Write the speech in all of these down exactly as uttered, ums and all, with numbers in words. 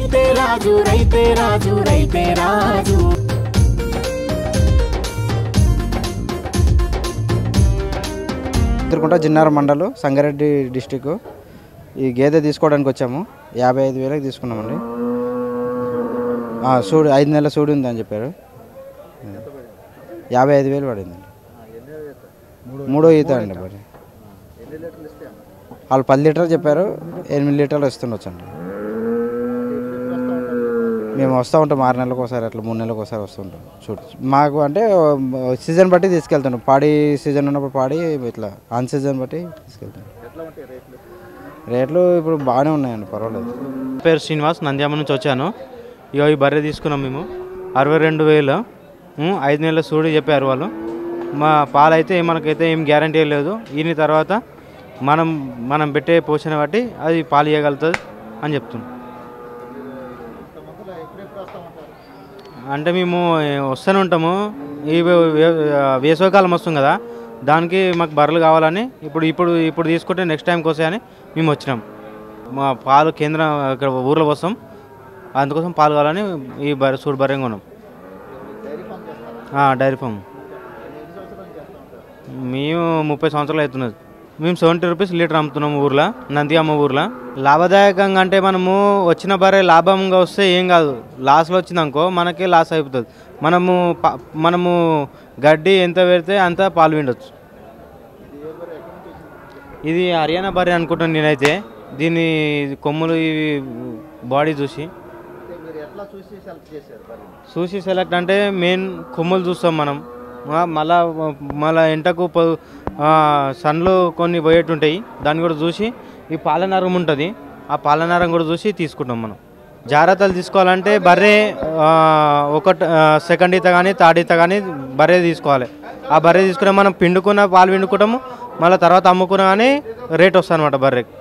రైతే రాజు రైతే రాజు రైతే రాజు ఎదుర్కొంట జిన్నారం మండలు సంగారెడ్డి డిస్టిక్ ఈ గేదె తీసుకోవడానికి వచ్చాము యాభై ఐదు వేలకు తీసుకున్నామండి సూడి ఐదు నెలల సూడి ఉందని చెప్పారు యాభై ఐదు వేలు పడిందండి మూడో ఈత అండి మరి వాళ్ళు పది లీటర్లు చెప్పారు ఎనిమిది లీటర్లు వస్తుండొచ్చండి మేము వస్తూ ఉంటాం ఆరు నెలలకు ఒకసారి అట్లా మూడు నెలలకు ఒకసారి వస్తుంటాం చూడు మాకు అంటే సీజన్ బట్టి తీసుకెళ్తాను పాడి సీజన్ ఉన్నప్పుడు పాడి ఇట్లా ఆన్ సీజన్ బట్టి తీసుకెళ్తాను రేట్లు ఇప్పుడు బాగానే ఉన్నాయండి పర్వాలేదు. పేరు శ్రీనివాస్ నంద్యామ నుంచి వచ్చాను. ఇక ఈ బర్రె తీసుకున్నాం మేము అరవై రెండు వేలు ఐదు నెలల సూడి చెప్పారు వాళ్ళు. మా పాలైతే మనకైతే ఏం గ్యారంటీ లేదు. ఈయన తర్వాత మనం మనం పెట్టే పోషణ బట్టి అది పాలు ఇవ్వగలుగుతుంది అని చెప్తున్నాం. అంటే మేము వస్తూనే ఉంటాము. ఈ వేసవికాలం వస్తుంది కదా, దానికి మాకు బర్రెలు కావాలని ఇప్పుడు ఇప్పుడు ఇప్పుడు తీసుకుంటే నెక్స్ట్ టైంకి వస్తాయని మేము వచ్చినాం. మా పాలు కేంద్రం ఇక్కడ ఊర్లో వస్తాం, అందుకోసం పాలు కావాలని ఈ బర్రె సూడు బర్రె కొన్నాం. డైరీ ఫామ్ మేము ముప్పై సంవత్సరాలు అవుతున్నది. మేము సెవెంటీ రూపీస్ లీటర్ అమ్ముతున్నాము ఊర్లో, నంద్యామ ఊర్లో. లాభదాయకంగా అంటే మనము వచ్చిన బర్రె లాభంగా వస్తే ఏం కాదు, లాస్లో వచ్చిందనుకో మనకే లాస్ అయిపోతుంది. మనము మనము గడ్డి ఎంత పెడితే అంత పాలు పిండొచ్చు. ఇది హర్యానా బర్రె అనుకుంటాను నేనైతే. దీని కొమ్ములు ఇవి బాడీ చూసి చూసి సెలెక్ట్ అంటే మెయిన్ కొమ్ములు చూస్తాం మనం. మళ్ళా మళ్ళా ఎంటకు సన్లు కొన్ని పోయేటుంటాయి, దాన్ని కూడా చూసి ఈ పాలనరం ఉంటుంది, ఆ పాలనరం కూడా చూసి తీసుకుంటాం మనం. జాగ్రత్తలు తీసుకోవాలంటే బర్రె ఒకటి సెకండ్ ఈత కానీ థర్డ్ ఈత కానీ బర్రె తీసుకోవాలి. ఆ బర్రె తీసుకునే మనం పిండుకున్న పాలు పిండుకుంటాము, మళ్ళీ తర్వాత అమ్ముకున్నా కానీ రేట్ వస్తుంది అనమాట బర్రెకి.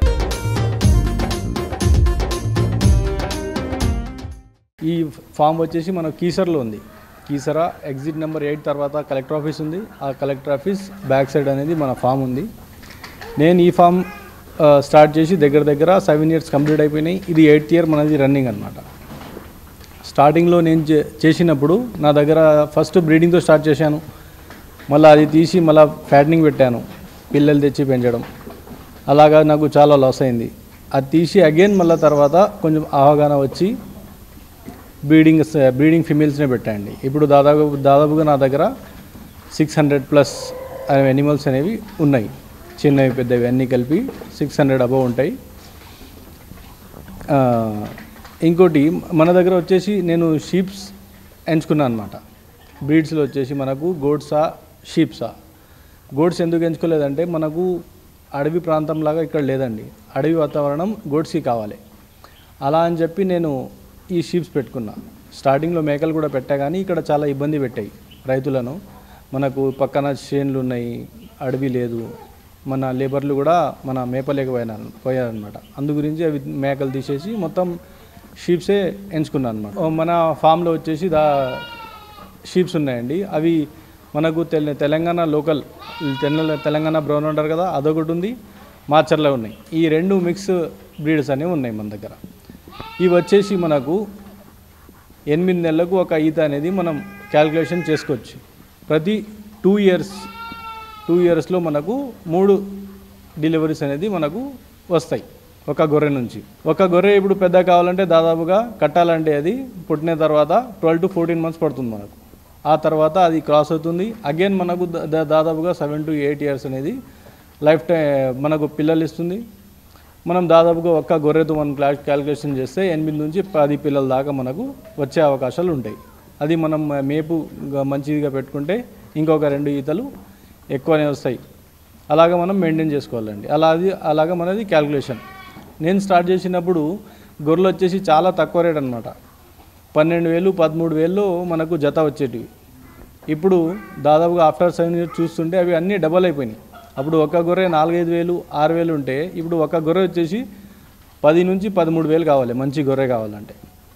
ఈ ఫామ్ వచ్చేసి మన కీసర్లో ఉంది. కీసరా ఎగ్జిట్ నెంబర్ ఎయిట్ తర్వాత కలెక్టర్ ఆఫీస్ ఉంది. ఆ కలెక్టర్ ఆఫీస్ బ్యాక్ సైడ్ అనేది మన ఫామ్ ఉంది. నేను ఈ ఫామ్ స్టార్ట్ చేసి దగ్గర దగ్గర సెవెన్ ఇయర్స్ కంప్లీట్ అయిపోయినాయి. ఇది ఎయిత్ ఇయర్ మనది రన్నింగ్ అనమాట. స్టార్టింగ్లో నేను చేసినప్పుడు నా దగ్గర ఫస్ట్ బ్రీడింగ్తో స్టార్ట్ చేశాను. మళ్ళీ అది తీసి మళ్ళీ ఫ్యాటనింగ్ పెట్టాను, పిల్లలు తెచ్చి పెంచడం. అలాగా నాకు చాలా లాస్ అయింది. అది తీసి అగైన్ మళ్ళీ తర్వాత కొంచెం అవగాహన వచ్చి బ్రీడింగ్ బ్రీడింగ్ ఫిమేల్స్నే పెట్టండి. ఇప్పుడు దాదాపు దాదాపుగా నా దగ్గర సిక్స్ హండ్రెడ్ ప్లస్ యానిమల్స్ అనేవి ఉన్నాయి. చిన్నవి పెద్దవి అన్నీ కలిపి సిక్స్ హండ్రెడ్ అబవ్ ఉంటాయి. ఇంకోటి మన దగ్గర వచ్చేసి నేను షీప్స్ ఎంచుకున్నాను అనమాట. బ్రీడ్స్లో వచ్చేసి మనకు గోడ్సా షీప్సా. గోడ్స్ ఎందుకు ఎంచుకోలేదంటే మనకు అడవి ప్రాంతంలాగా ఇక్కడ లేదండి, అడవి వాతావరణం గోడ్స్కి కావాలి. అలా అని చెప్పి నేను ఈ షీప్స్ పెట్టుకున్నా. స్టార్టింగ్లో మేకలు కూడా పెట్టా, కానీ ఇక్కడ చాలా ఇబ్బంది పెట్టాయి రైతులను. మనకు పక్కన చేన్లు ఉన్నాయి, అడవి లేదు, మన లేబర్లు కూడా మన మేపలేకపోయినా పోయారనమాట. అందు గురించి అవి మేకలు తీసేసి మొత్తం షీప్సే ఎంచుకున్నాను అనమాట. మన ఫామ్లో వచ్చేసి దా షీప్స్ ఉన్నాయండి. అవి మనకు తెల తెలంగాణ లోకల్ తెల్ల తెలంగాణ బ్రౌన్ అంటారు కదా, అదొకటి ఉంది, మాచర్లో ఉన్నాయి. ఈ రెండు మిక్స్ బ్రీడ్స్ అనేవి ఉన్నాయి మన దగ్గర. ఇవి వచ్చేసి మనకు ఎనిమిది నెలలకు ఒక ఈత అనేది మనం క్యాల్కులేషన్ చేసుకోవచ్చు. ప్రతి టూ ఇయర్స్ టూ ఇయర్స్లో మనకు మూడు డెలివరీస్ అనేది మనకు వస్తాయి ఒక గొర్రె నుంచి. ఒక గొర్రె ఇప్పుడు పెద్ద కావాలంటే దాదాపుగా కట్టాలంటే అది పుట్టిన తర్వాత ట్వెల్వ్ టు ఫోర్టీన్ మంత్స్ పడుతుంది మనకు. ఆ తర్వాత అది క్రాస్ అవుతుంది. అగైన్ మనకు దాదాపుగా సెవెన్ టు ఎయిట్ ఇయర్స్ అనేది లైఫ్ టైం మనకు పిల్లలు ఇస్తుంది. మనం దాదాపుగా ఒక్క గొర్రెతో మనం క్యాల్కులేషన్ చేస్తే ఎనిమిది నుంచి పది పిల్లల దాకా మనకు వచ్చే అవకాశాలు ఉంటాయి. అది మనం మేపు మంచిగా పెట్టుకుంటే ఇంకొక రెండు ఈతలు ఎక్కువనే వస్తాయి. అలాగా మనం మెయింటైన్ చేసుకోవాలండి. అలా అది అలాగా మనది క్యాల్కులేషన్. నేను స్టార్ట్ చేసినప్పుడు గొర్రెలు వచ్చేసి చాలా తక్కువ రేట్ అనమాట. పన్నెండు వేలు పదమూడు వేలు మనకు జత వచ్చేటివి. ఇప్పుడు దాదాపుగా ఆఫ్టర్ సెవెన్ ఇయర్స్ చూస్తుంటే అవి అన్నీ డబల్ అయిపోయినాయి. అప్పుడు ఒక గొర్రె నాలుగైదు వేలు ఆరు వేలు ఉంటే ఇప్పుడు ఒక గొర్రె వచ్చేసి పది నుంచి పదమూడు వేలు కావాలి మంచి గొర్రె కావాలంటే.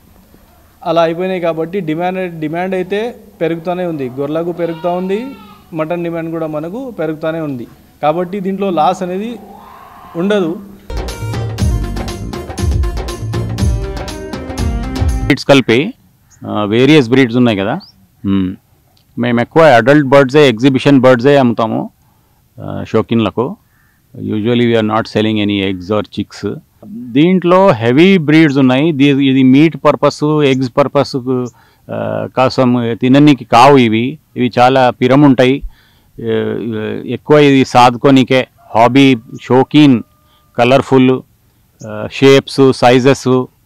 అలా అయిపోయినాయి కాబట్టి డిమాండ్ డిమాండ్ అయితే పెరుగుతూనే ఉంది. గొర్రెలకు పెరుగుతూ ఉంది, మటన్ డిమాండ్ కూడా మనకు పెరుగుతూనే ఉంది. కాబట్టి దీంట్లో లాస్ అనేది ఉండదు. బ్రీడ్స్ కలిపి వేరియస్ బ్రీడ్స్ ఉన్నాయి కదా, మేము ఎక్కువ అడల్ట్ బర్డ్సే ఎగ్జిబిషన్ బర్డ్సే అమ్ముతాము షోకిన్లకు. Usually we are not selling any eggs or chicks. దీంట్లో హెవీ బ్రీడ్స్ ఉన్నాయి. ఇది మీట్ పర్పస్ ఎగ్స్ పర్పస్ కోసం తిననీకి కావు. ఇవి ఇవి చాలా పిరం ఉంటాయి. ఎక్కువ ఇది సాదుకోనికే హాబీ, షోకీన్, కలర్ఫుల్ షేప్స్, సైజెస్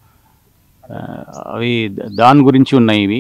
అవి దాని గురించి ఉన్నాయి. ఇవి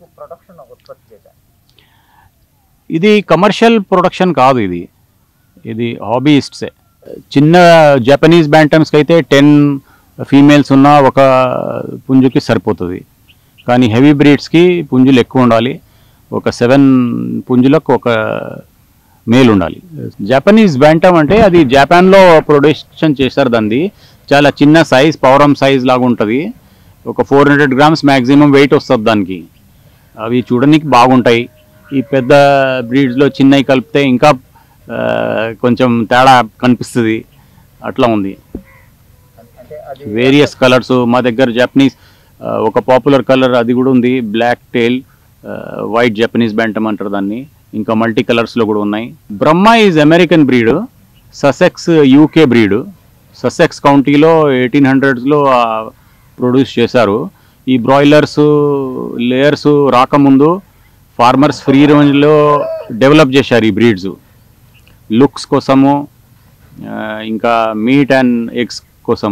ఇది కమర్షియల్ ప్రొడక్షన్ కాదు. ఇది ఇది హాబీయిస్ట్సే. చిన్న జపనీస్ బ్యాంటమ్స్కి అయితే టెన్ ఫీమేల్స్ ఉన్న ఒక పుంజుకి సరిపోతుంది. కానీ హెవీ బ్రీడ్స్కి పుంజులు ఎక్కువ ఉండాలి. ఒక సెవెన్ పుంజులకు ఒక మేల్ ఉండాలి. జపనీస్ బ్యాంటమ్ అంటే అది జపాన్లో ప్రొడక్షన్ చేస్తారు. దాన్ని చాలా చిన్న సైజ్, పౌరం సైజ్ లాగా ఉంటుంది. ఒక four hundred grams maximum weight వస్తుంది దానికి. అవి చూడడానికి బాగుంటాయి. ఈ పెద్ద బ్రీడ్స్లో చిన్నవి కలిపితే ఇంకా కొంచెం తేడా కనిపిస్తుంది. అట్లా ఉంది. వేరియస్ కలర్స్ మా దగ్గర. జపనీస్ ఒక పాపులర్ కలర్ అది కూడా ఉంది, black tail white Japanese bantam అంటారు దాన్ని. ఇంకా మల్టీ కలర్స్లో కూడా ఉన్నాయి. Brahma is American breed, Sussex UK breed. Sussex కౌంటీలో ఎయిటీన్ హండ్రెడ్స్లో ప్రొడ్యూస్ చేశారు. ఈ బ్రాయిలర్స్ లేయర్స్ రాకముందు ఫార్మర్స్ ఫ్రీ రేంజ్లో డెవలప్ చేశారు ఈ బ్రీడ్స్. లుక్స్ కోసము, ఇంకా మీట్ అండ్ ఎగ్స్ కోసం.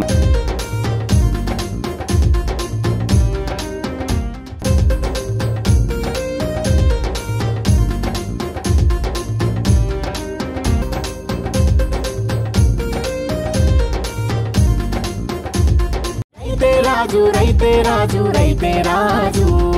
రైతే రాజు రైతే రాజు రైతే రాజు